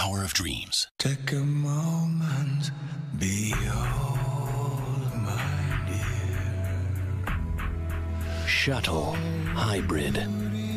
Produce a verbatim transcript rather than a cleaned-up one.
power of dreams. Take a moment, behold, my dear. Shuttle Hybrid.